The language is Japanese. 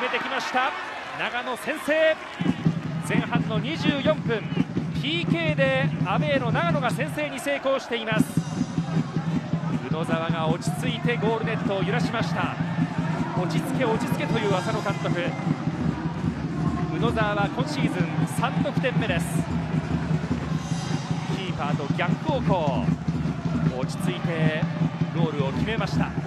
めてきました。長野先制。前半の24分 PK でアウェーの長野が先制に成功しています。宇野沢が落ち着いてゴールネットを揺らしました。落ち着け落ち着けという浅野監督。宇野沢は今シーズン3得点目です。キーパーと逆方向、落ち着いてゴールを決めました。